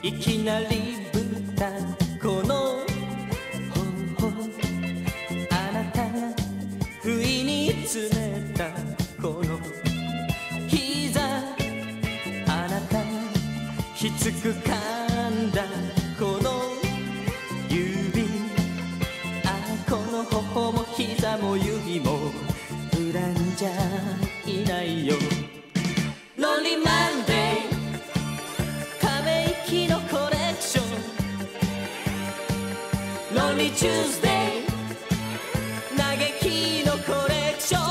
いきなりぶったこの頬、あなたが不意に詰めたこの膝、あなたがきつく噛んだこの指、この頬も膝も指も恨んじゃいないよ。ロンリーマンデー、ため息のコレクション。ロンリーチューズデー、嘆きのコレクション。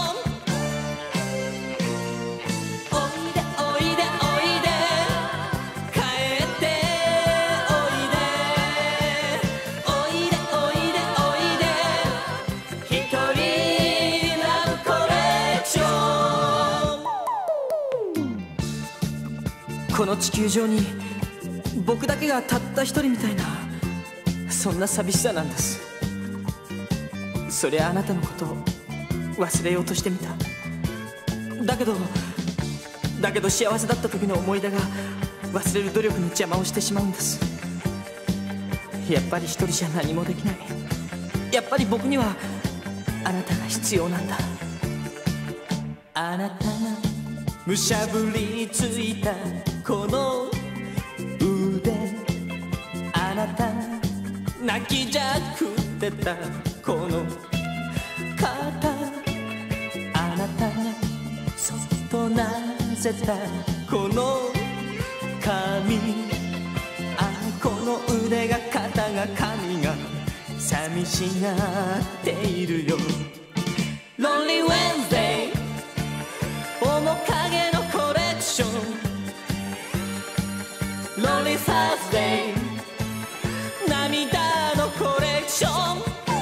おいでおいでおいで、帰っておいで、おいでおいでおいで、ひとりラブコレクション。この地球上に僕だけがたった一人みたいな、そんな寂しさなんです。そりゃあなたのことを忘れようとしてみた。だけど幸せだった時の思い出が忘れる努力の邪魔をしてしまうんです。やっぱり一人じゃ何もできない。やっぱり僕にはあなたが必要なんだ。あなたがむしゃぶりついたこの腕、あなたが泣きじゃくってたこの肩、あなたがそっとなぜたこの髪、この腕が肩が髪が寂しがっているよ。ロンリーウェンズデー、面影のコレクション。ロンリーサーズデー、涙のコレクション。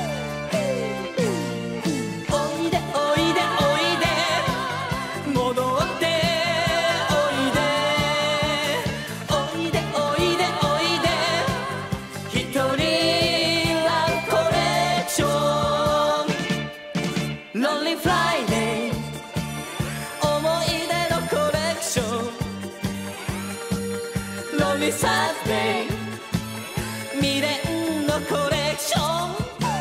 おいでおいでおいで、戻っておいで、おいでおいでおいで、ひとりラブコレクション。ロンリーフライデー、思い出のコレクション。ロンリーサーズデー、未練のコレクション。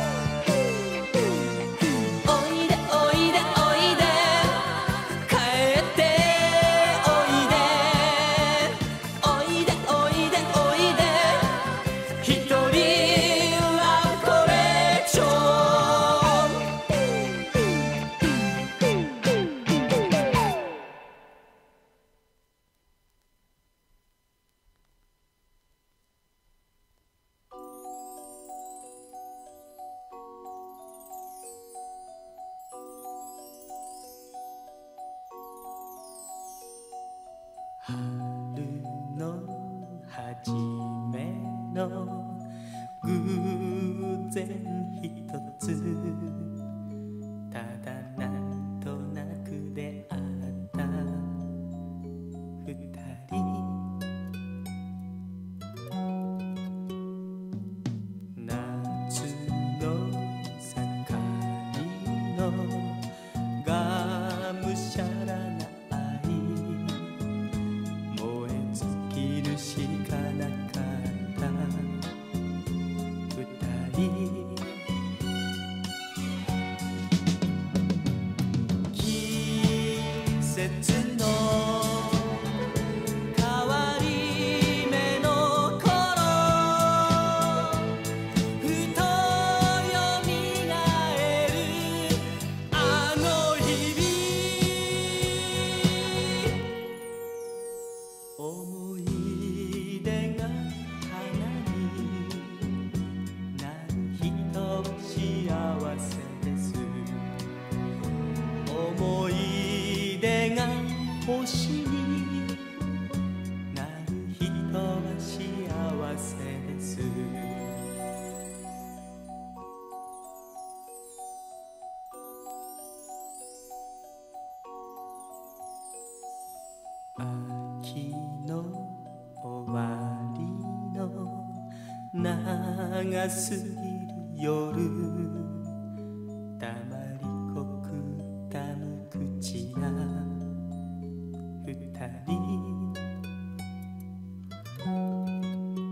おいでおいでおいで、帰っておいで、おいでおいでおいで、ひとりラブコレクション。春の初めの偶然ひとつ、ただなんとなく出会った二人。夏の盛りのがむしゃらな愛、燃え尽きるしかなかった二人。季節の変わり目の頃、ふとよみがえるあの日々、思い出が花になる人は幸せです。思い出が星になる人は幸せです。秋の終わりの長すぎる夜、たまりこくたむ口な二人。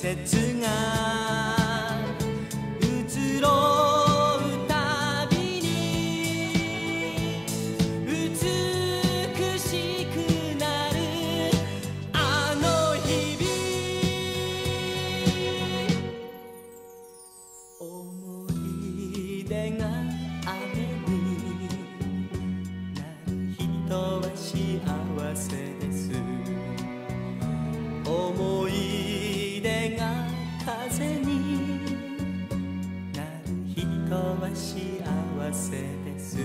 節が移ろうたびに美しくなるあの日々思い出が雨になる人は幸せです思い出が風になる人は幸せです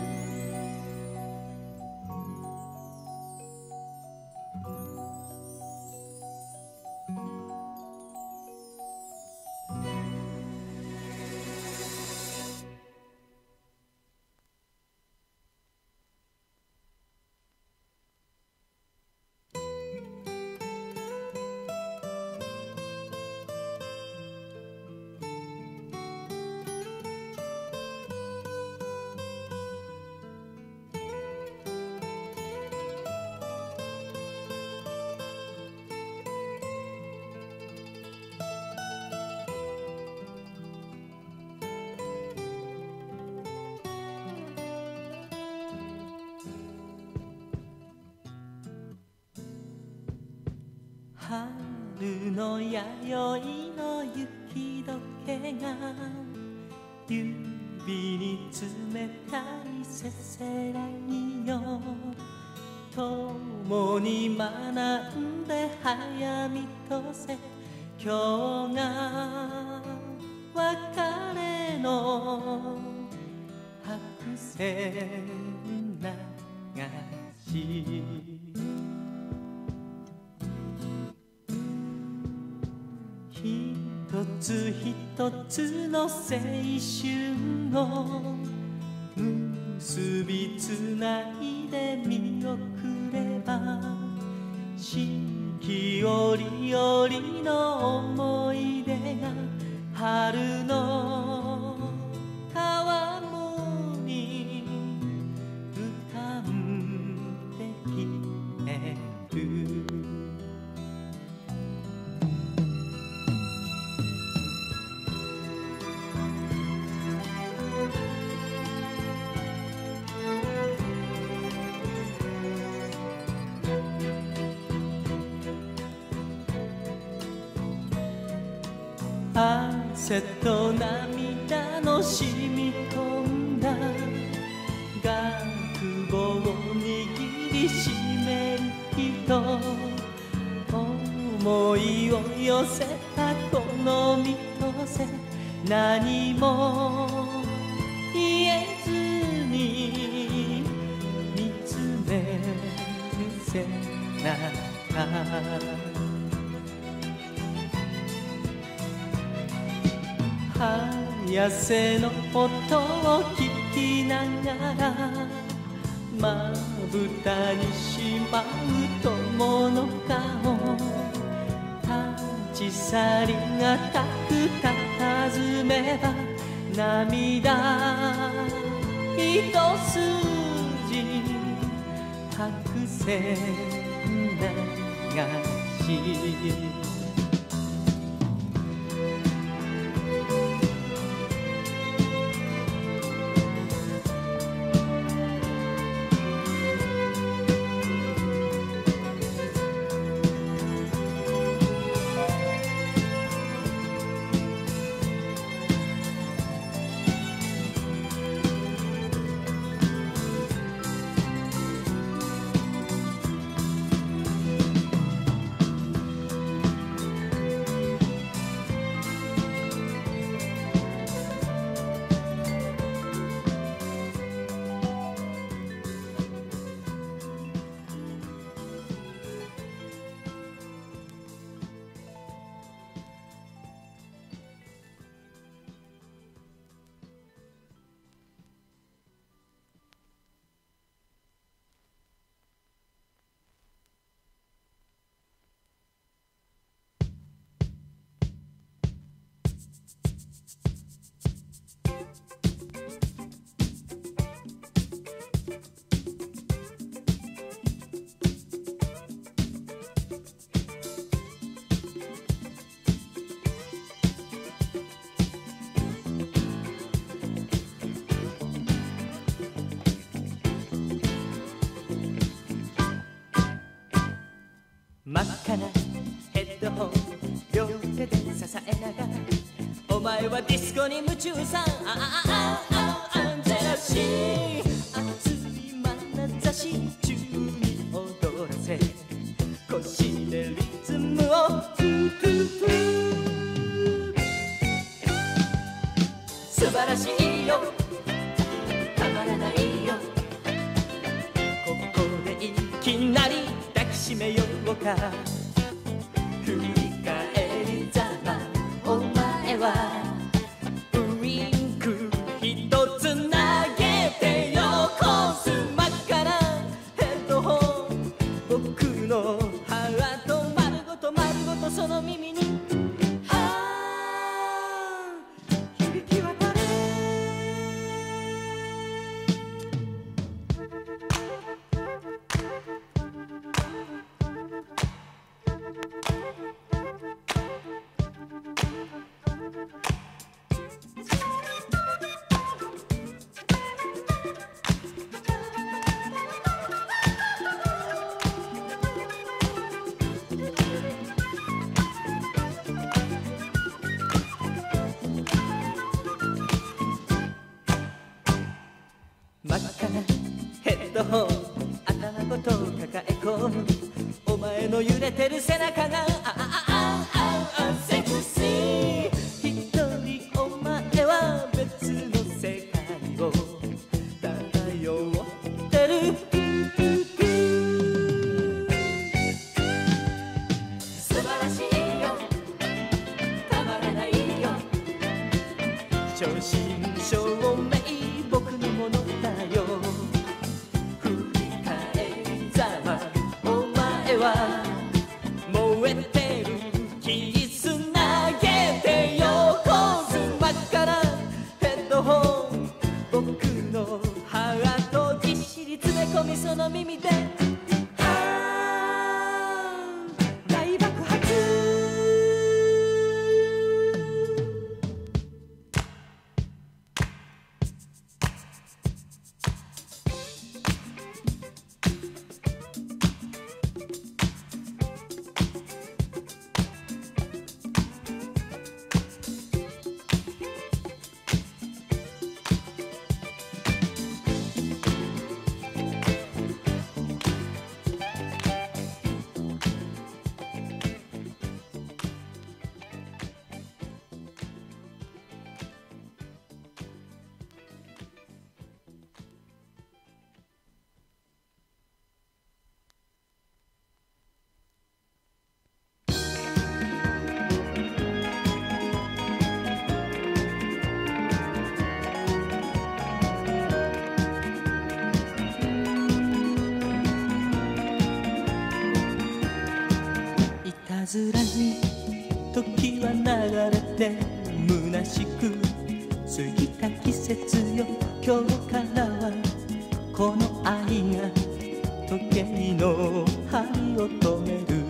春の弥生の雪解けが指に冷たいせせらぎよ共に学んで早見とせ今日が別れの白線流し一つ一つの青春を結びつないで見送れば四季折々の思い出が春の川面に浮かんできてる汗と涙の染み込んだ学帽を握りしめる人思いを寄せたこの身とせ何も言えずに見つめる背中早瀬の音を聞きながらまぶたにしまう友の顔立ち去りがたくたたずめば涙一筋白線流し真っ赤なヘッドホン両手で支えながらお前はディスコに夢中さアンジェラシー熱い眼差し中に踊らせ腰でリズムを素晴らしいよたまらないよここでいきなり抱きしめようか振り返りざまお前はウインク一つ投げてよこす真っ赤なヘッドホン僕のハート丸ごと丸ごとその耳に響き渡る真っ赤なヘッドホン頭ごと抱え込むお前の揺れてる背中がセクシー一人お前は別の世界を漂ってる素晴らしいよたまらないよ正真正銘僕のものだよ振り返りざまお前は燃えてるキス投げてよこす真っ赤なヘッドホン僕のハートぎっしり詰め込みその耳で大爆発いたずらに時は流れて虚しく過ぎた季節よ今日からはこの愛が時計の針を止める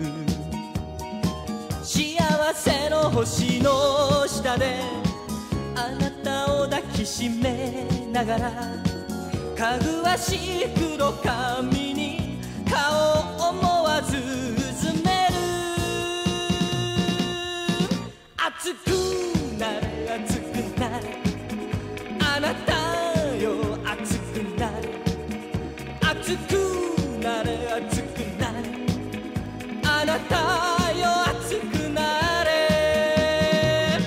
幸せの星の下であなたを抱きしめながらかぐわしい黒髪に顔を思わずうずめる熱くなれ熱くなれあなたよ熱くなれ熱くなれ熱くなれあなたよ熱くなれ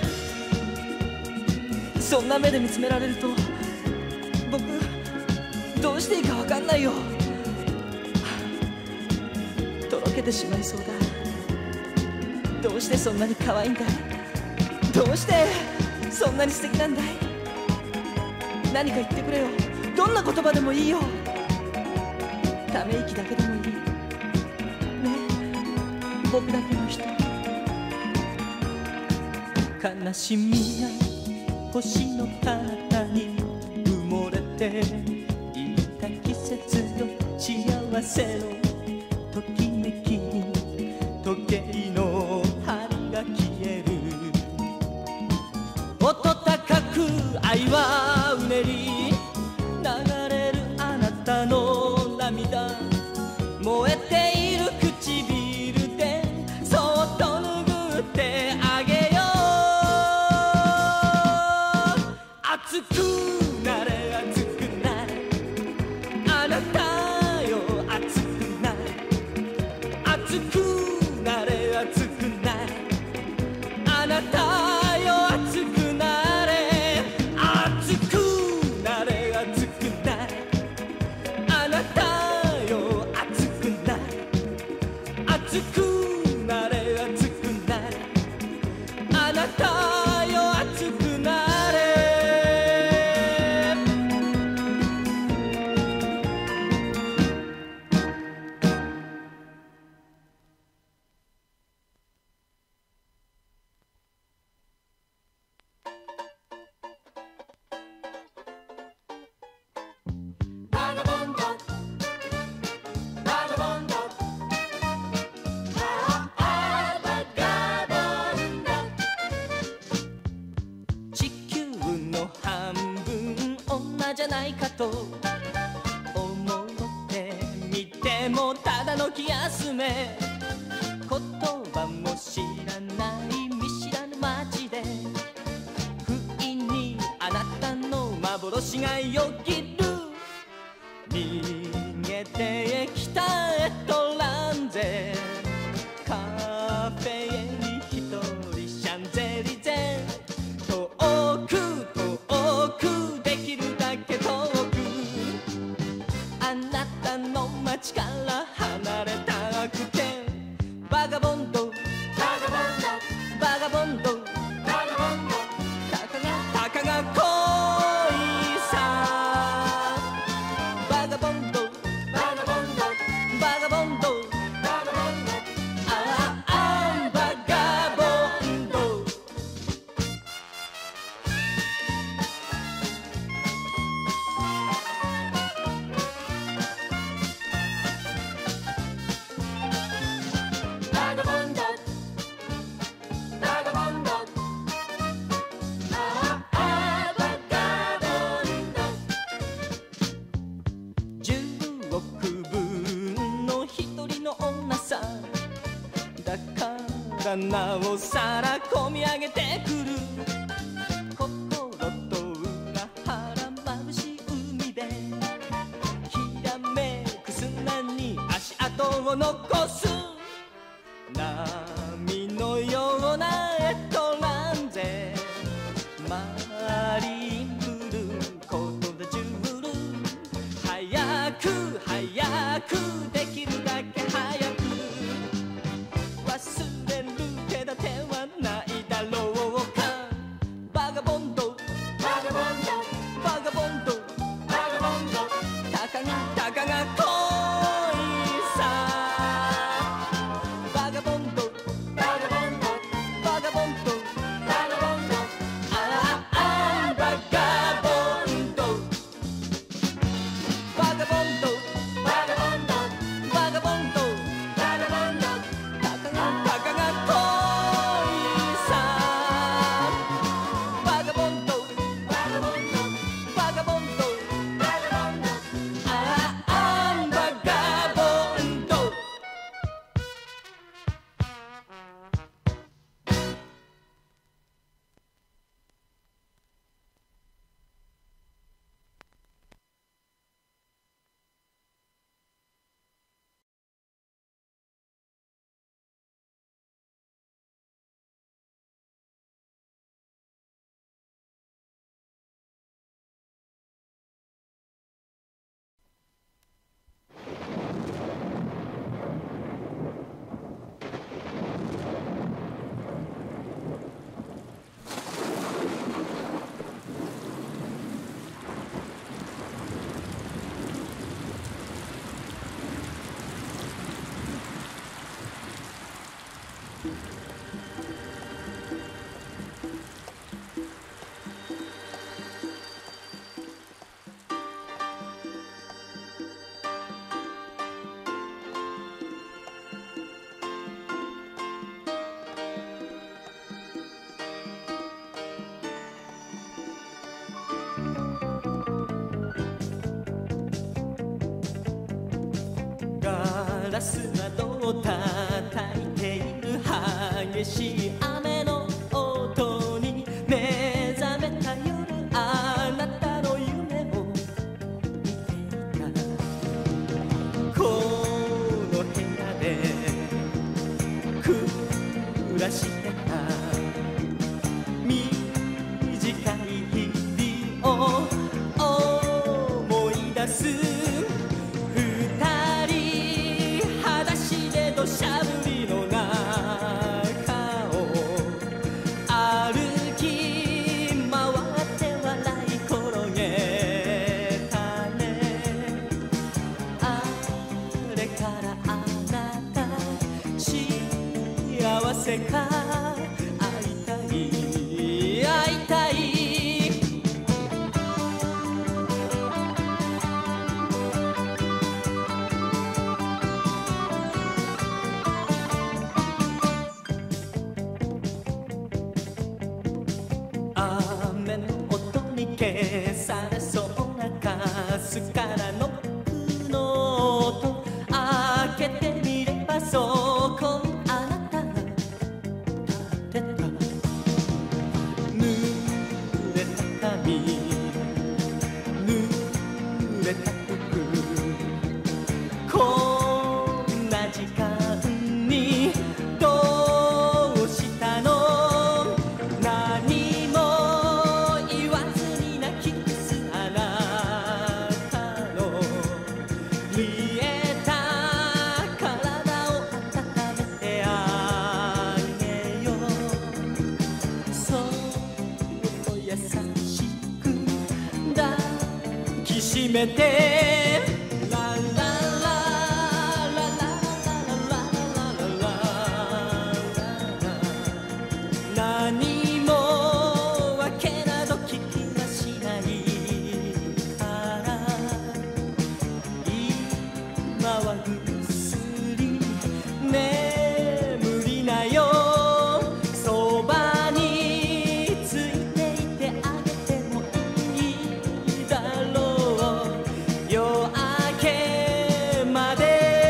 そんな目で見つめられると僕どうしていいか分かんないよとろけてしまいそうだどうしてそんなに可愛いんだいどうしてそんなに素敵なんだい何か言ってくれよどんな言葉でもいいよため息だけでもいいね僕だけの人悲しみが星の彼方に埋もれていた季節よ幸せのときめきに時計の針が消える音高く愛はうねり流れるあなたの涙燃えている唇で女じゃないかと思ってみてもただの気休め、言葉も知らない見知らぬ街で不意にあなたの幻がよぎる。逃げてきたエトランゼ、カフェに一人シャンゼリゼ、遠く遠くできるだけ遠く、あなたの街から離れたくて、バガボンドバガボンドバガボンドバガボンド、たかが恋さ、バガボンドバガボンドバガボンドバガボンド、ああバガボンド。バガボンドバガボンド、ああバガボンド。10億分の一人の女さ、だからなおさら込み上げてくる。心と裏腹眩しい海でひらめく砂に足跡を残す。波のようなエトランゼ、マリンブルーことでジュール、早く早くできるだけ早く、忘れる手立てはないだろうか。バガボンドバガボンドバガボンドバガボンド、たかが恋さ、バガボンドバガボンドバガボンドバガボンド、ああバガボンドバガボンドバガボンドバガボンドバガボンド、たかが恋さ、バガボンドバガボンドバガボンドバガボンド、ああバガボンド。ガラス窓を叩いている激しい雨の音に目覚めた夜、あなたの夢を見ていた。この部屋で暮らしてた短い日々を思い出す。土砂降りの中を歩き回って笑い転げたね。あれからあなた幸せか、会いたい会いたい。雨の音に消されそうなれた服こんな時間にどうしたの何も言わずに泣き消すあなたの見えた体を温めてあげようそっと優しく抱きしめてララララララララ何も訳など聞きはしないから今はぐっすり眠りなよそばについていてあげてもいいだろう夜明けまで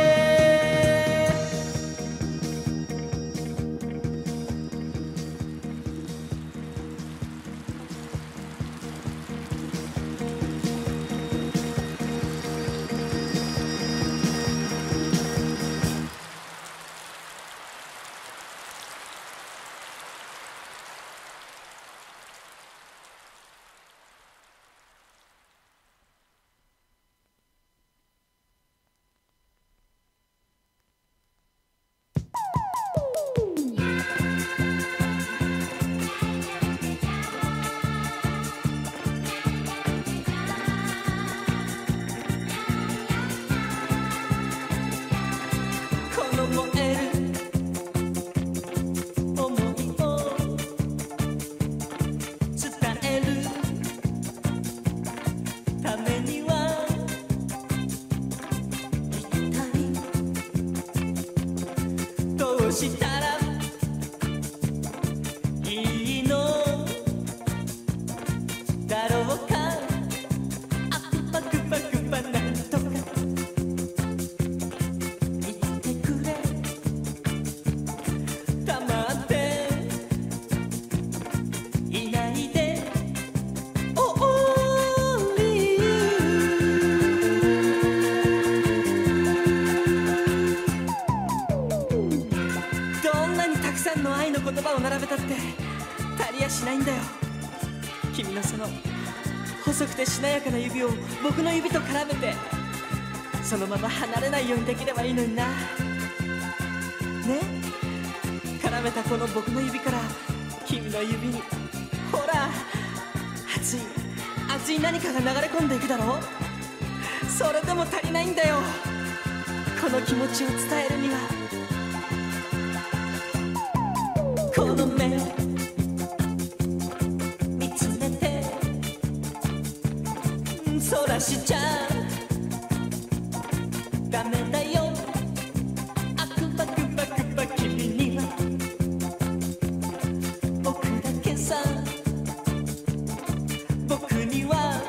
この燃える想いを伝えるためには一体どうしたらいいのだろうかあくばくばくばなんとか言ってくれ黙っていないで Only you どんなにたくさんの愛の言葉を並べたって足りやしないんだよ君のその細くてしなやかな指を僕の指と絡めてそのまま離れないようにできればいいのになね絡めたこの僕の指から君の指にほら熱い熱い何かが流れ込んでいくだろうそれでも足りないんだよこの気持ちを伝えるにはこの目を見つめてそらしちゃダメだよあくばくばくば君には僕だけさ僕には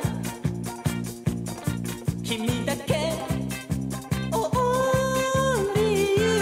君だけ Only you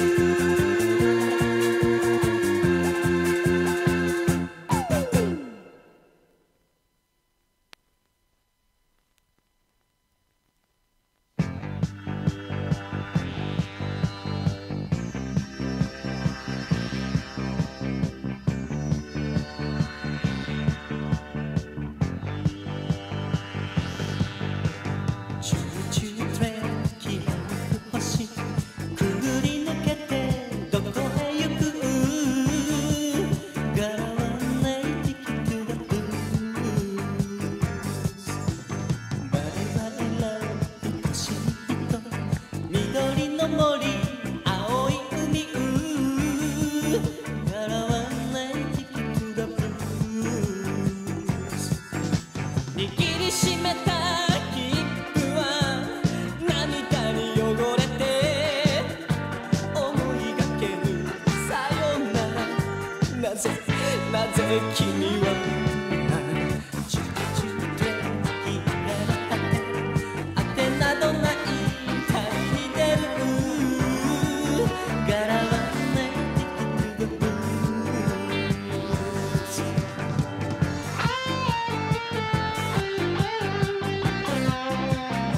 なぜ君はチュチュで引っ張って当てなどない旅に出る柄はねブブブー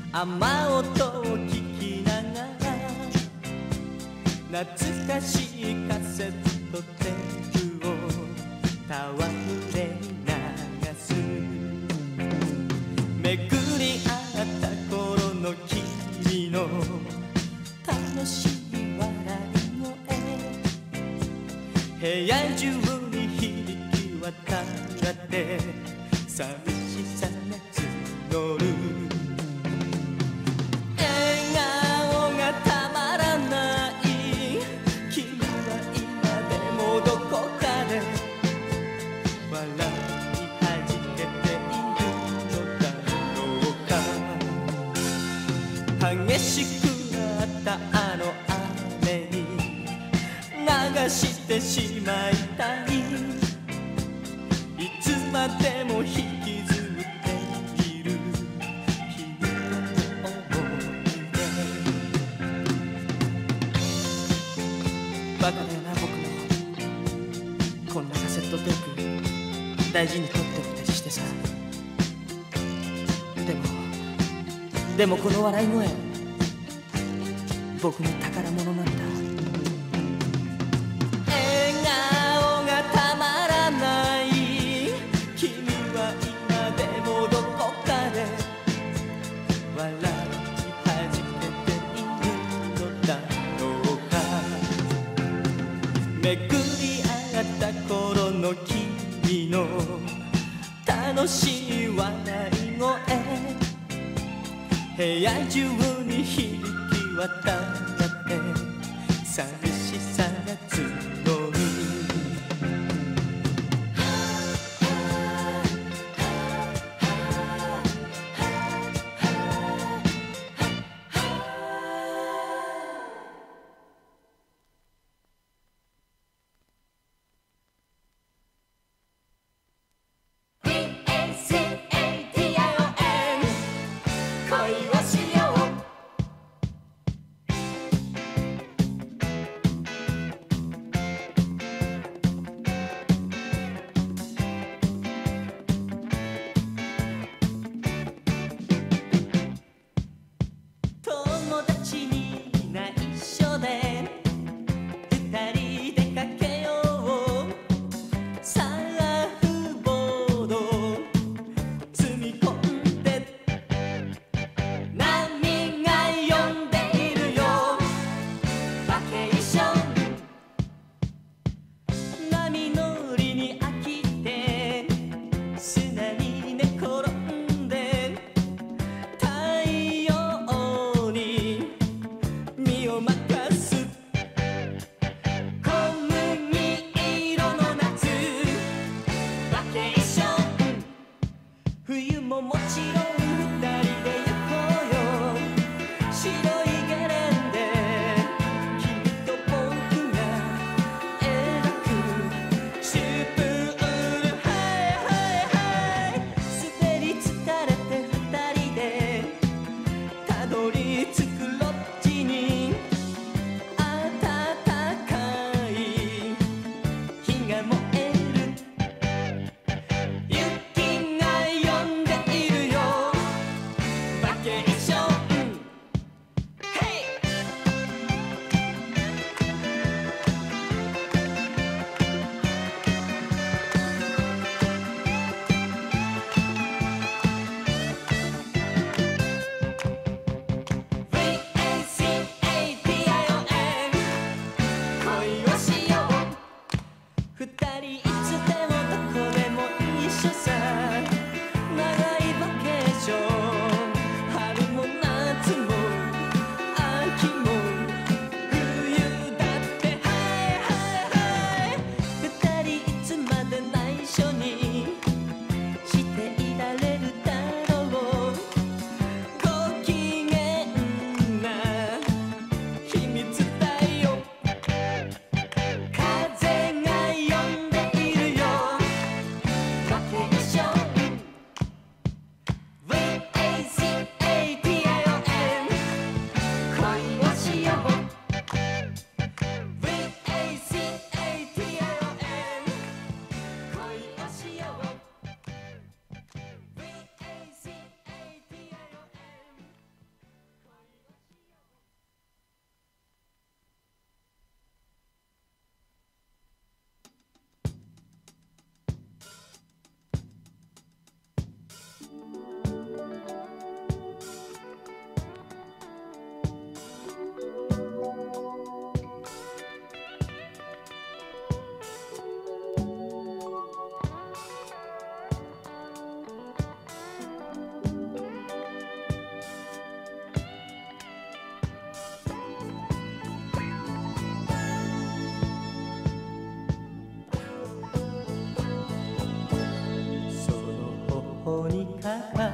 雨音を聞きながら懐かしいカセットテープをたわむれ流す。めくり合った頃の君の楽しい笑い声、部屋中に響き渡って寂しさが募る。笑顔がたまらない、君は今でもどこかで笑い始めているのだろうか。激しくなったあの雨に流してしまいたい、いつまでも引きずっている君の思い出。バカだよな僕も、こんなカセットテープ大事に取っておいたりしてさ。でもこの笑い声、僕の宝物なんだ。めくり上がった頃の君の楽しい笑い声、部屋中に響き渡って寂しさが募る。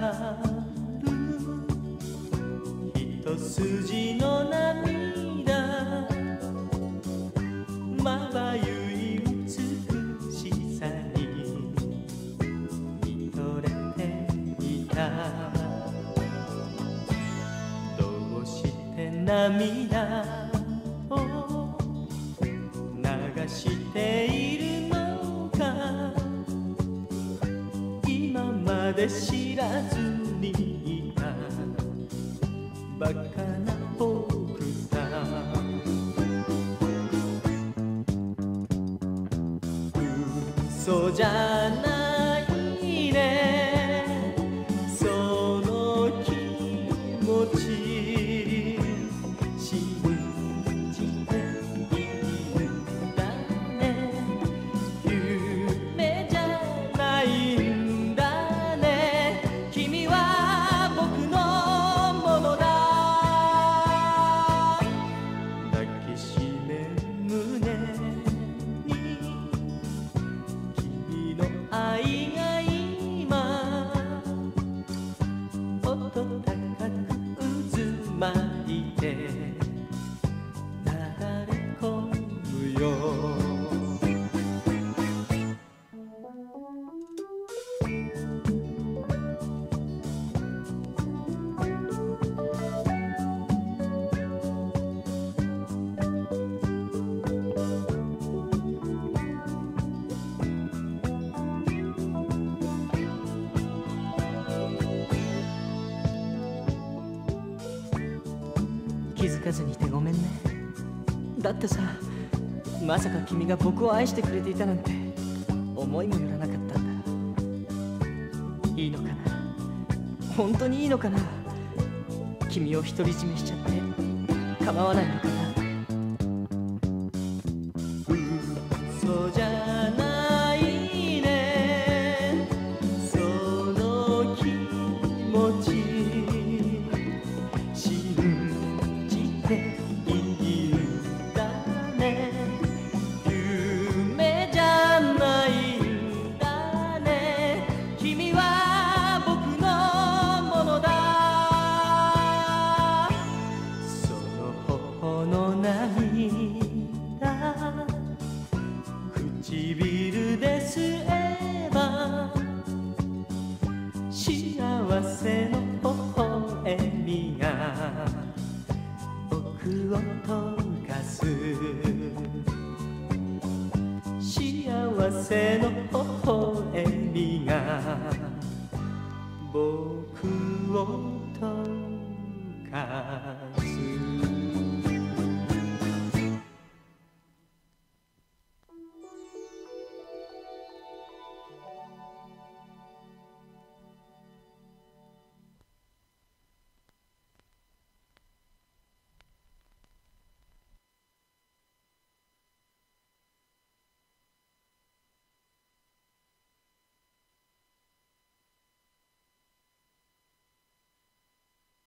る一筋の涙まばゆい美しさに見とれていたどうして涙を流しているのか今まで知らずにいたバカな僕さ嘘じゃないねその気持ち信じているんだね夢じゃないんだね君は僕のものだ抱きしめ胸に君の愛が今音高く渦巻いて流れ込むよ気づかずにいてごめんねだってさまさか君が僕を愛してくれていたなんて思いもよらなかったんだいいのかな本当にいいのかな君を独り占めしちゃって構わないのかな嘘じゃないねその気持ち信じているんだね夢じゃないんだね君は僕のものだその頬の涙唇で吸えば幸せの微笑みが僕を溶かす幸せの微笑みが僕を溶かす